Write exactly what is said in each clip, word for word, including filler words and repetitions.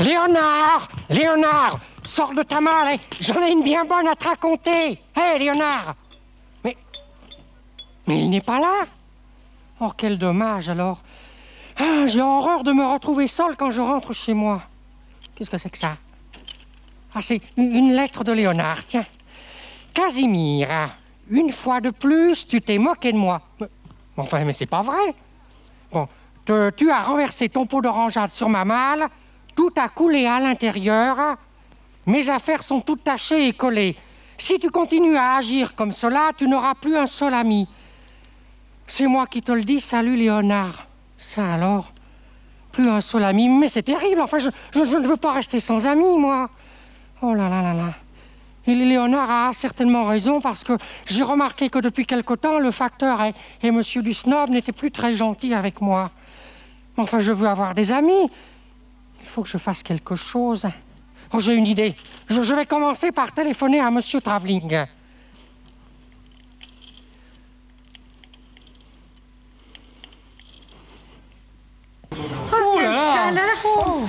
Léonard! Léonard! Sors de ta malle, j'en ai une bien bonne à te raconter. Hé, hey, Léonard! Mais... Mais il n'est pas là. Oh, quel dommage, alors. Ah, j'ai horreur de me retrouver seul quand je rentre chez moi. Qu'est-ce que c'est que ça? Ah, c'est une lettre de Léonard, tiens. Casimir, une fois de plus, tu t'es moqué de moi. Mais, enfin, mais c'est pas vrai. Bon, te, tu as renversé ton pot d'orangeade sur ma malle, tout a coulé à l'intérieur, mes affaires sont toutes tachées et collées. Si tu continues à agir comme cela, tu n'auras plus un seul ami. C'est moi qui te le dis, salut Léonard. Ça alors, plus un seul ami, mais c'est terrible, enfin, je, je, je ne veux pas rester sans ami, moi. Oh là là là là. Et Léonard a certainement raison, parce que j'ai remarqué que depuis quelque temps, le facteur et, et Monsieur du Snob n'étaient plus très gentils avec moi. Enfin, je veux avoir des amis. Il faut que je fasse quelque chose. Oh, j'ai une idée. Je, je vais commencer par téléphoner à Monsieur Travelling. Oh là là! Oh.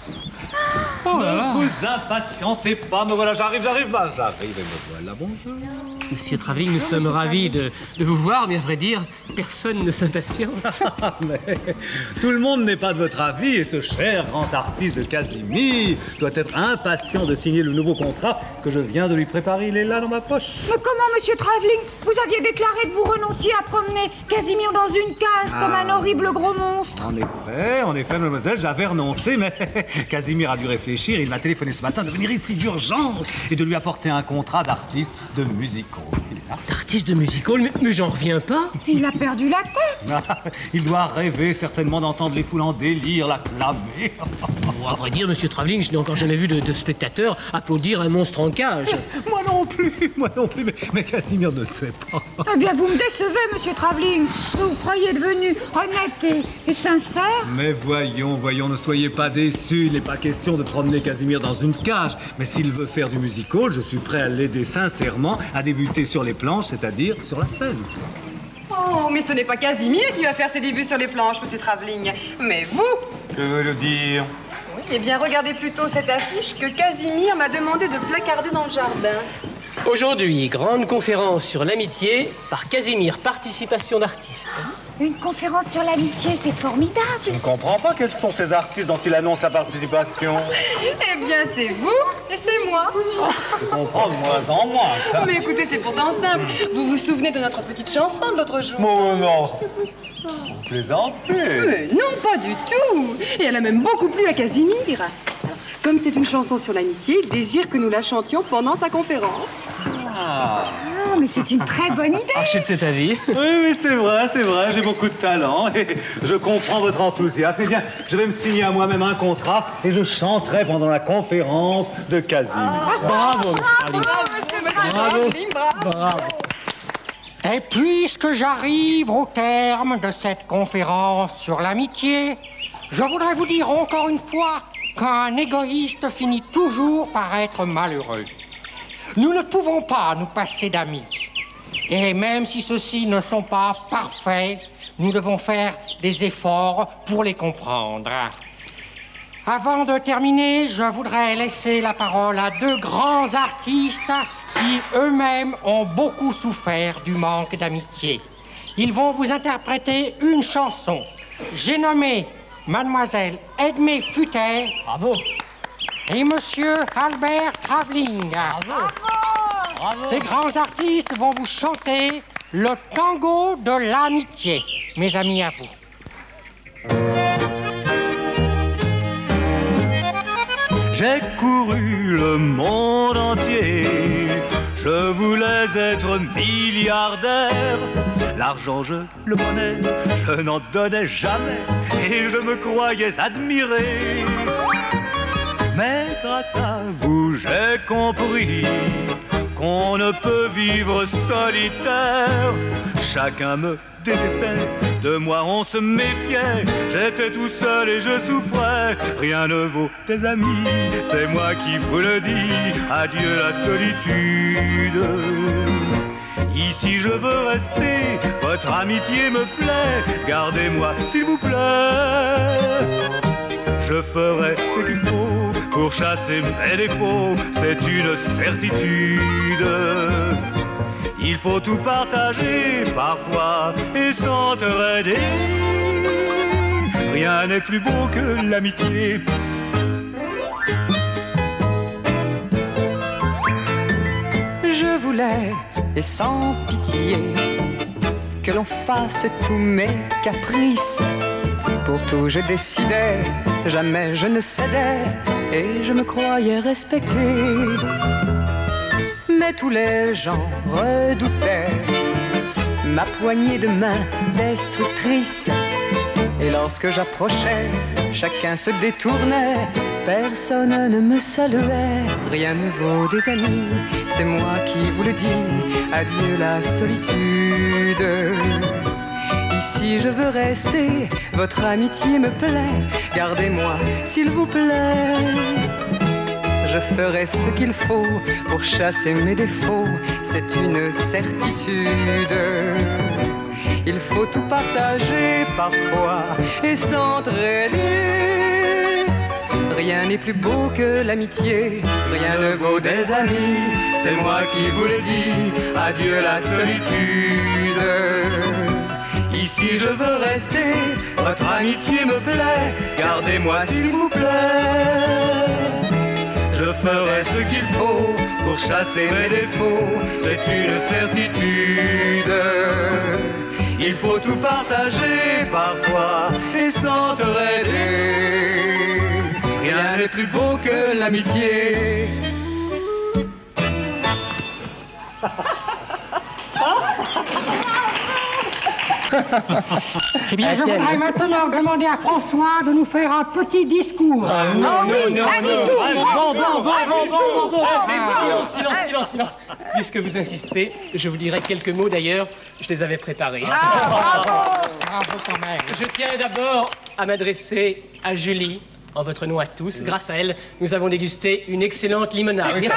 Oh là là. Ne vous impatientez pas, me voilà, j'arrive, j'arrive, bah, j'arrive et me voilà, bonjour. Monsieur Travelling, nous sommes ravis de, de vous voir, mais à vrai dire, personne ne s'impatiente. Mais tout le monde n'est pas de votre avis, et ce cher grand artiste de Casimir doit être impatient de signer le nouveau contrat que je viens de lui préparer, il est là dans ma poche. Mais comment, Monsieur Travelling, vous aviez déclaré que vous renonciez à promener Casimir dans une cage ah. comme un horrible gros monstre? En effet, en effet, mademoiselle, j'avais renoncé, mais Casimir a dû réfléchir, il m'a téléphoné ce matin de venir ici d'urgence et de lui apporter un contrat d'artiste de musical. D'artiste de musical? Mais, mais j'en reviens pas. Il a perdu la tête. Ah, il doit rêver certainement d'entendre les foules en délire l'acclamer. Bon, à vrai dire, Monsieur Travelling, je n'ai encore jamais vu de, de spectateur applaudir un monstre en cage. Moi non plus, moi non plus, mais, mais Casimir ne le sait pas. Eh bien, vous me décevez, Monsieur Travelling. Vous vous croyez devenu honnête et, et sincère. Mais voyons, voyons, ne soyez pas déçus. Il n'est pas question de promener Casimir dans une cage. Mais s'il veut faire du musical, je suis prêt à l'aider sincèrement à débuter sur les planches, c'est-à-dire sur la scène. Oh, mais ce n'est pas Casimir qui va faire ses débuts sur les planches, Monsieur Travelling, mais vous. Que veut dire? Oui, eh bien, regardez plutôt cette affiche que Casimir m'a demandé de placarder dans le jardin. Aujourd'hui, grande conférence sur l'amitié par Casimir, participation d'artistes. Une conférence sur l'amitié, c'est formidable. Je ne comprends pas quels sont ces artistes dont il annonce la participation. Eh bien, c'est vous et c'est moi. Je comprends de moins en moins, ça. Mais écoutez, c'est pourtant simple. Vous vous souvenez de notre petite chanson de l'autre jour? Oh non. Vous plaisantez. Mais non, pas du tout. Et elle a même beaucoup plu à Casimir. Alors, comme c'est une chanson sur l'amitié, il désire que nous la chantions pendant sa conférence. Ah. Ah, mais c'est une très bonne idée. Ah, je suis de cet avis. Oui, oui, c'est vrai, c'est vrai, j'ai beaucoup de talent et je comprends votre enthousiasme. Eh bien, je vais me signer à moi-même un contrat et je chanterai pendant la conférence de Casimir. Ah, bravo, Monsieur Travelling. Bravo, bravo. Bravo. Et puisque j'arrive au terme de cette conférence sur l'amitié, je voudrais vous dire encore une fois qu'un égoïste finit toujours par être malheureux. Nous ne pouvons pas nous passer d'amis. Et même si ceux-ci ne sont pas parfaits, nous devons faire des efforts pour les comprendre. Avant de terminer, je voudrais laisser la parole à deux grands artistes qui eux-mêmes ont beaucoup souffert du manque d'amitié. Ils vont vous interpréter une chanson. J'ai nommé Mademoiselle Edmée Futer. Bravo. Et Monsieur Albert Travelling. Bravo. Bravo. Ces grands artistes vont vous chanter le tango de l'amitié. Mes amis, à vous. J'ai couru le monde entier, je voulais être milliardaire. L'argent, je le prenais, je n'en donnais jamais, et je me croyais admiré. Mais grâce à vous, j'ai compris qu'on ne peut vivre solitaire. Chacun me détestait, de moi on se méfiait. J'étais tout seul et je souffrais. Rien ne vaut des amis, c'est moi qui vous le dis. Adieu la solitude. Ici je veux rester, votre amitié me plaît. Gardez-moi s'il vous plaît. Je ferai ce qu'il faut pour chasser mes défauts, c'est une certitude. Il faut tout partager parfois et s'entraider. Rien n'est plus beau que l'amitié. Je voulais, et sans pitié, que l'on fasse tous mes caprices. Pour tout je décidais, jamais je ne cédais, et je me croyais respecté. Mais tous les gens redoutaient ma poignée de main destructrice. Et lorsque j'approchais, chacun se détournait, personne ne me saluait. Rien ne vaut des amis, c'est moi qui vous le dis. Adieu la solitude. Ici je veux rester, votre amitié me plaît. Gardez-moi s'il vous plaît. Je ferai ce qu'il faut pour chasser mes défauts, c'est une certitude. Il faut tout partager parfois et s'entraider. Rien n'est plus beau que l'amitié, rien ne vaut des amis. C'est moi qui vous le dis, adieu la solitude. Ici je veux rester, votre amitié me plaît. Gardez-moi s'il vous plaît. Je ferai ce qu'il faut pour chasser mes défauts, c'est une certitude. Il faut tout partager parfois et s'entraider. Rien n'est plus beau que l'amitié. Eh bien, je voudrais maintenant demander à François de nous faire un petit discours. Ah, non, non, non, non, vas-y, non. si, Bon, bon, bon, bon, bon, bon. Ah. Silence, silence, silence, silence. Puisque vous insistez, je vous dirai quelques mots d'ailleurs, je les avais préparés. Ah, bravo. Bravo quand même. Je tiens d'abord à m'adresser à Julie, en votre nom à tous. Grâce à elle, nous avons dégusté une excellente limonade. Merci.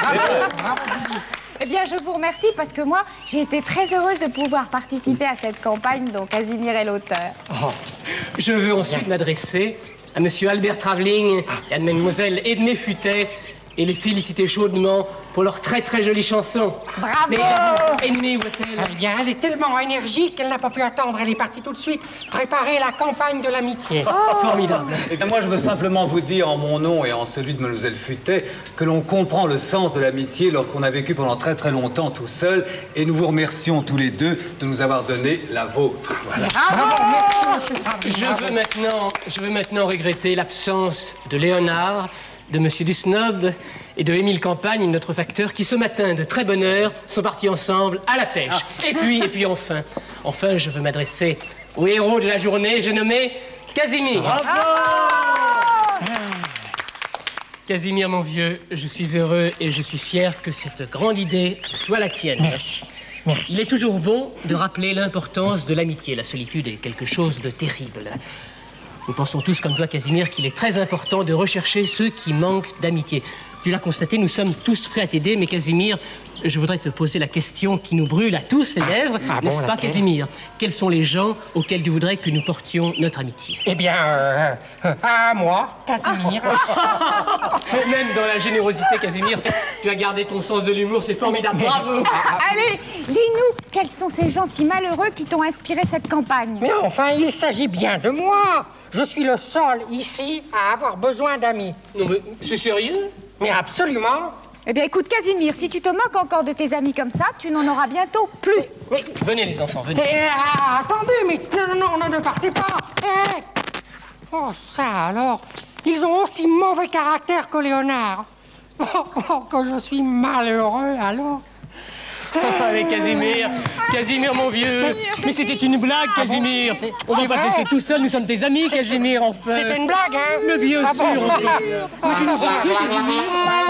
Eh bien, je vous remercie parce que moi, j'ai été très heureuse de pouvoir participer à cette campagne dont Casimir est l'auteur. Oh. Je veux ensuite m'adresser à Monsieur Albert Travelling et à Mademoiselle Edmé Futet et les féliciter chaudement pour leur très très jolie chanson. Bravo! Mais Edmé, où est-elle? Eh bien, elle est tellement énergique qu'elle n'a pas pu attendre. Elle est partie tout de suite préparer la campagne de l'amitié. Oh. Formidable. Et bien moi, je veux simplement vous dire en mon nom et en celui de Mademoiselle Futet que l'on comprend le sens de l'amitié lorsqu'on a vécu pendant très très longtemps tout seul. Et nous vous remercions tous les deux de nous avoir donné la vôtre. Voilà. Bravo, merci, monsieur Travelling. Je veux maintenant, je veux maintenant regretter l'absence de Léonard, de Monsieur Dusnob et de Émile Campagne, notre facteur, qui ce matin, de très bonne heure, sont partis ensemble à la pêche. Ah. Et puis, et puis enfin, enfin, je veux m'adresser au héros de la journée, j'ai nommé Casimir. Bravo. Ah. Casimir, mon vieux, je suis heureux et je suis fier que cette grande idée soit la tienne. Merci. Merci. Il est toujours bon de rappeler l'importance de l'amitié. La solitude est quelque chose de terrible. Nous pensons tous, comme toi, Casimir, qu'il est très important de rechercher ceux qui manquent d'amitié. Tu l'as constaté, nous sommes tous prêts à t'aider, mais Casimir, je voudrais te poser la question qui nous brûle à tous les lèvres, ah, ah, n'est-ce bon, pas, Casimir? Quels sont les gens auxquels tu voudrais que nous portions notre amitié? Eh bien, euh, euh, à moi, Casimir. Même dans la générosité, Casimir, tu as gardé ton sens de l'humour, c'est formidable. Bravo. Allez, dis-nous, quels sont ces gens si malheureux qui t'ont inspiré cette campagne? Mais enfin, il s'agit bien de moi. Je suis le seul ici à avoir besoin d'amis. Non, mais c'est sérieux? Mais absolument. Eh bien, écoute, Casimir, si tu te moques encore de tes amis comme ça, tu n'en auras bientôt plus. Mais, venez, les enfants, venez. Mais, euh, attendez, mais non, non, non, ne partez pas. Eh. Oh, ça alors. Ils ont aussi mauvais caractère que Léonard. Oh, oh, que je suis malheureux, alors. Allez, Casimir, Casimir, mon vieux. Mais c'était une blague, Casimir. Ah bon, on va pas te laisser tout seul, nous sommes tes amis, Casimir, enfin. C'était une blague, hein? Mais bien ah sûr, bon, enfin. Mais tu nous as cru, Casimir.